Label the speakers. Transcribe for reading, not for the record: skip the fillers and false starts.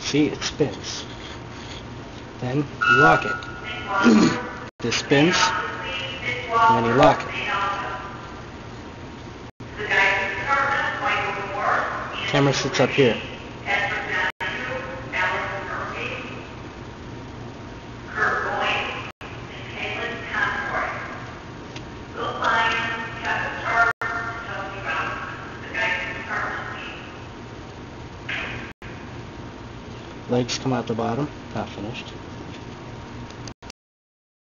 Speaker 1: See, it spins. Then you lock it. This spins, and then you lock it. Camera sits up here. Legs come out the bottom, not finished.